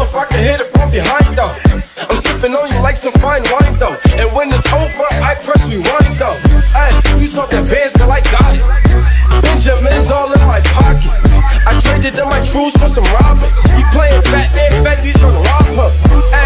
know if I can hit it from behind though. I'm sipping on you like some fine wine though. And when it's over, I press rewind though. Ay, you talking bands, girl, I got it. Benjamin's all in my pocket. I traded in my trues for some robbers. You playing Batman, Fetty's trying to rob her.